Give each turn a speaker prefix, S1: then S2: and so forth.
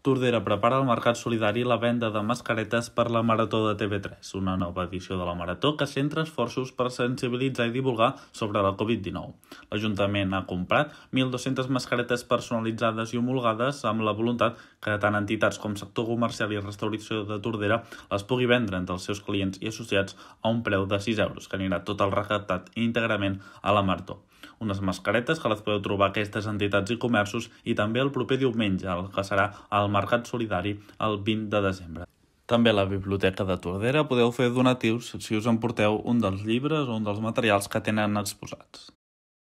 S1: Tordera prepara el mercat solidari i la venda de mascaretes per la Marató de TV3, una nova edició de la Marató que centra esforços per sensibilitzar i divulgar sobre la Covid-19. L'Ajuntament ha comprat 1.200 mascaretes personalitzades i homologades amb la voluntat que tant entitats com sector comercial i restauració de Tordera les pugui vendre entre els seus clients i associats a un preu de 6 euros, que anirà tot el recaptat íntegrament a la Marató. Unes mascaretes que les podeu trobar a aquestes entitats i comerços i també el proper diumenge, el que serà el Mercat Solidari el 20 de desembre. També a la Biblioteca de Tordera podeu fer donatius si us emporteu un dels llibres o un dels materials que tenen exposats.